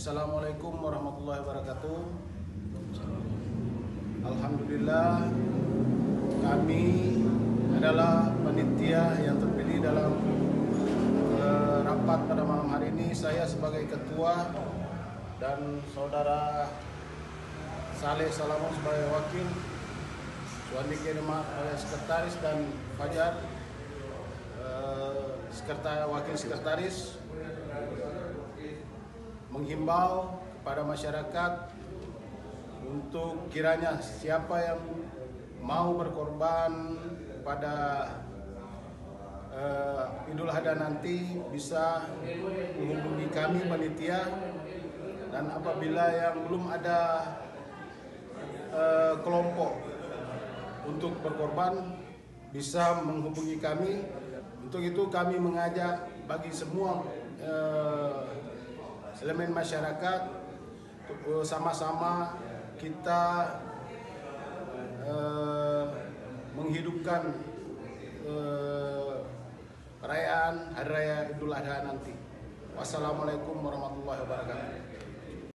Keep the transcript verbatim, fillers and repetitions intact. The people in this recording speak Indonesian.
Assalamualaikum warahmatullahi wabarakatuh. Alhamdulillah, kami adalah panitia yang terpilih dalam uh, rapat pada malam hari ini. Saya sebagai ketua dan saudara Saleh Salamon sebagai wakil, Suandi Kedemak sebagai sekretaris, dan Fajar uh, sekretaris, wakil sekretaris, menghimbau kepada masyarakat untuk kiranya siapa yang mau berkorban pada uh, Idul Adha nanti bisa menghubungi kami panitia, dan apabila yang belum ada uh, kelompok untuk berkorban bisa menghubungi kami. Untuk itu kami mengajak bagi semua uh, elemen masyarakat sama-sama kita uh, menghidupkan uh, perayaan Hari Raya Idul Adha nanti. Wassalamualaikum warahmatullahi wabarakatuh.